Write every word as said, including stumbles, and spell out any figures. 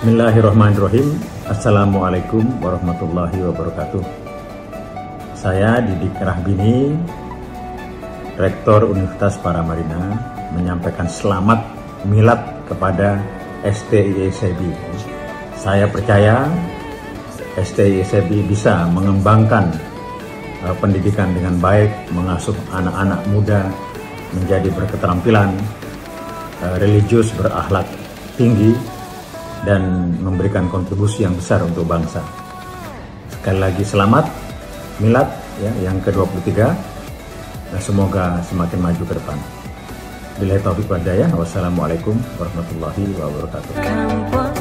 Bismillahirrahmanirrahim. Assalamualaikum warahmatullahi wabarakatuh. Saya Didik Rahbini, Rektor Universitas Paramarina, menyampaikan selamat milad kepada S T I E S E B I. Saya percaya S T I E S E B I bisa mengembangkan uh, pendidikan dengan baik, mengasuh anak-anak muda menjadi berketerampilan, uh, religius, berakhlak tinggi, dan memberikan kontribusi yang besar untuk bangsa. Sekali lagi selamat milad ya, yang ke dua puluh tiga, dan semoga semakin maju ke depan. Billahi taufiq wal hidayah. Wassalamualaikum warahmatullahi wabarakatuh.